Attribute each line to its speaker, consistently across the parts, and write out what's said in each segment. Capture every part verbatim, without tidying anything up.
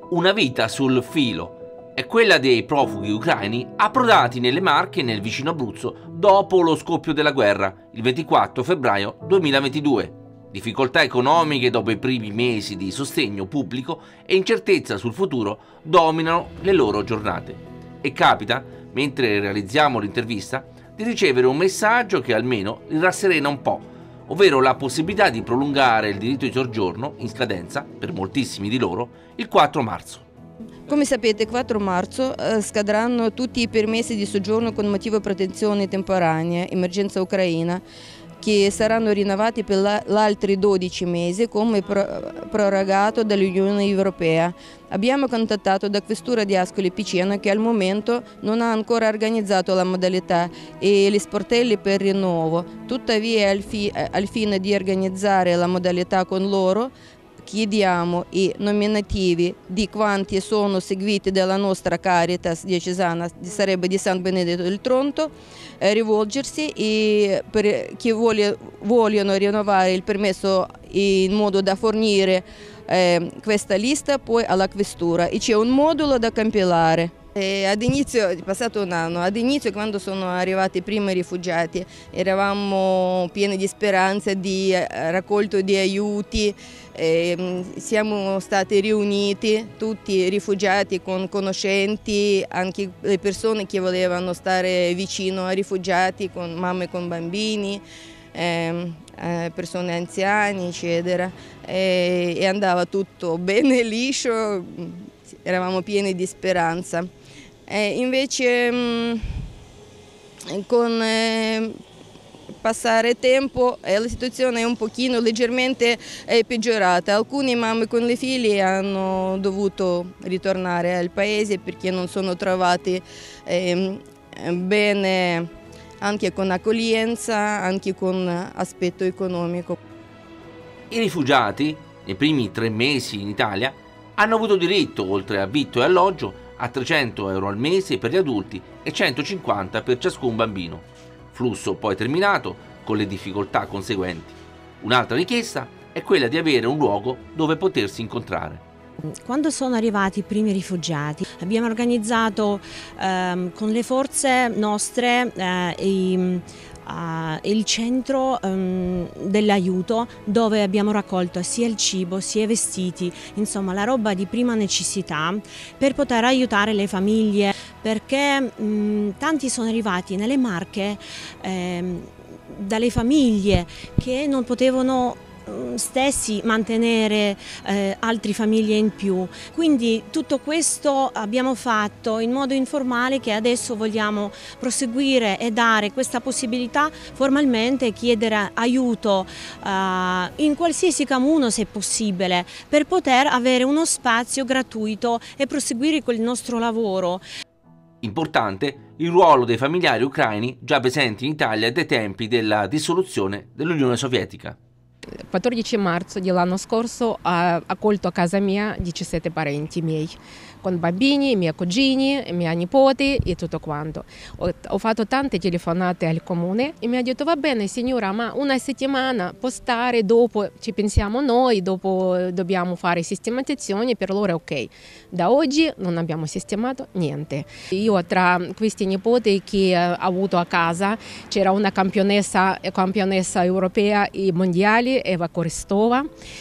Speaker 1: Una vita sul filo è quella dei profughi ucraini approdati nelle Marche nel vicino Abruzzo dopo lo scoppio della guerra, il ventiquattro febbraio duemilaventidue. Difficoltà economiche dopo i primi mesi di sostegno pubblico e incertezza sul futuro dominano le loro giornate. E capita, mentre realizziamo l'intervista, di ricevere un messaggio che almeno li rasserena un po', ovvero la possibilità di prolungare il diritto di soggiorno in scadenza, per moltissimi di loro, il quattro marzo.
Speaker 2: Come sapete, quattro marzo eh, scadranno tutti i permessi di soggiorno con motivo di protezione temporanea, emergenza ucraina, che saranno rinnovati per la, altri dodici mesi come pro, prorogato dall'Unione Europea. Abbiamo contattato la Questura di Ascoli Piceno che al momento non ha ancora organizzato la modalità e gli sportelli per rinnovo. Tuttavia, al, fi, al fine di organizzare la modalità con loro, chiediamo i nominativi di quanti sono seguiti dalla nostra Caritas diocesana, sarebbe di San Benedetto del Tronto, eh, rivolgersi e per chi vuole, vogliono rinnovare il permesso in modo da fornire eh, questa lista poi alla Questura e c'è un modulo da compilare. E ad inizio, è passato un anno, ad inizio quando sono arrivati i primi rifugiati eravamo pieni di speranza di raccolto di aiuti, eh, siamo stati riuniti tutti i rifugiati con conoscenti, anche le persone che volevano stare vicino ai rifugiati, con mamme con bambini, eh, persone anziane eccetera, e, e andava tutto bene liscio, eravamo pieni di speranza. E invece mh, con eh, passare tempo eh, la situazione è un pochino leggermente eh, peggiorata. Alcune mamme con le figlie hanno dovuto ritornare al paese perché non sono trovati eh, bene anche con accoglienza, anche con aspetto economico.
Speaker 1: I rifugiati, nei primi tre mesi in Italia, hanno avuto diritto, oltre a vitto e alloggio, a trecento euro al mese per gli adulti e centocinquanta per ciascun bambino. Flusso poi terminato con le difficoltà conseguenti. Un'altra richiesta è quella di avere un luogo dove potersi incontrare.
Speaker 3: Quando sono arrivati i primi rifugiati abbiamo organizzato ehm, con le forze nostre eh, i, Uh, il centro um, dell'aiuto dove abbiamo raccolto sia il cibo sia i vestiti, insomma la roba di prima necessità per poter aiutare le famiglie, perché um, tanti sono arrivati nelle Marche um, dalle famiglie che non potevano stessi mantenere eh, altre famiglie in più. Quindi tutto questo abbiamo fatto in modo informale, che adesso vogliamo proseguire e dare questa possibilità formalmente, chiedere aiuto eh, in qualsiasi comune se possibile, per poter avere uno spazio gratuito e proseguire con il nostro lavoro.
Speaker 1: Importante il ruolo dei familiari ucraini già presenti in Italia dai tempi della dissoluzione dell'Unione Sovietica.
Speaker 4: quattordici marzo dell'anno scorso ha accolto a casa mia diciassette parenti miei, con bambini, i miei cugini, i miei nipoti e tutto quanto. Ho, ho fatto tante telefonate al comune e mi ha detto: va bene signora, ma una settimana può stare, dopo ci pensiamo noi, dopo dobbiamo fare sistemazioni, per loro è ok. Da oggi non abbiamo sistemato niente. Io tra questi nipoti che ho avuto a casa c'era una campionessa, campionessa europea e mondiale, Eva Koristova,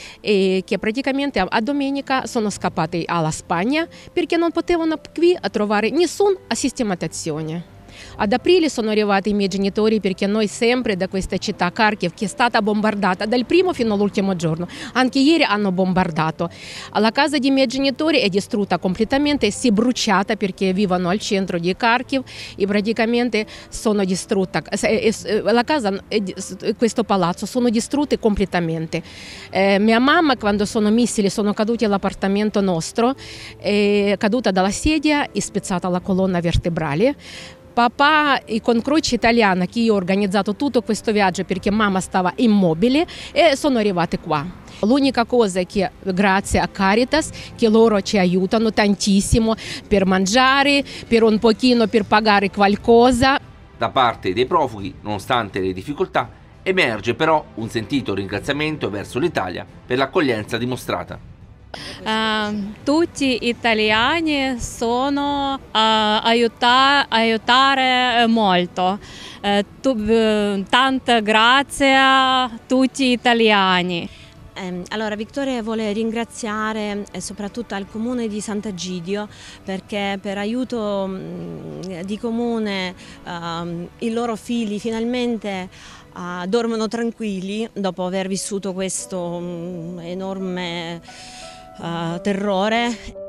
Speaker 4: e che praticamente a domenica sono scappati alla Spagna perché non potevano qui trovare nessuna sistemazione. Ad aprile sono arrivati i miei genitori, perché noi sempre da questa città Kharkiv, che è stata bombardata dal primo fino all'ultimo giorno, anche ieri hanno bombardato. La casa dei miei genitori è distrutta completamente, si è bruciata perché vivono al centro di Kharkiv e praticamente sono distrutta. La casa e questo palazzo sono distrutti completamente. Eh, mia mamma, quando sono missili sono caduti all'appartamento nostro, è caduta dalla sedia e spezzata la colonna vertebrale. Papà, con Croce Italiana, che io ho organizzato tutto questo viaggio perché mamma stava immobile, e sono arrivate qua. L'unica cosa è che grazie a Caritas, che loro ci aiutano tantissimo per mangiare, per un pochino per pagare qualcosa.
Speaker 1: Da parte dei profughi, nonostante le difficoltà, emerge però un sentito ringraziamento verso l'Italia per l'accoglienza dimostrata.
Speaker 5: Uh, tutti italiani sono uh, aiuta aiutare molto. Uh, tu, uh, tanta grazie a tutti italiani.
Speaker 3: Eh, allora Victoria vuole ringraziare eh, soprattutto al comune di Sant'Egidio perché per aiuto mh, di comune uh, i loro figli finalmente uh, dormono tranquilli dopo aver vissuto questo mh, enorme uh, terrore.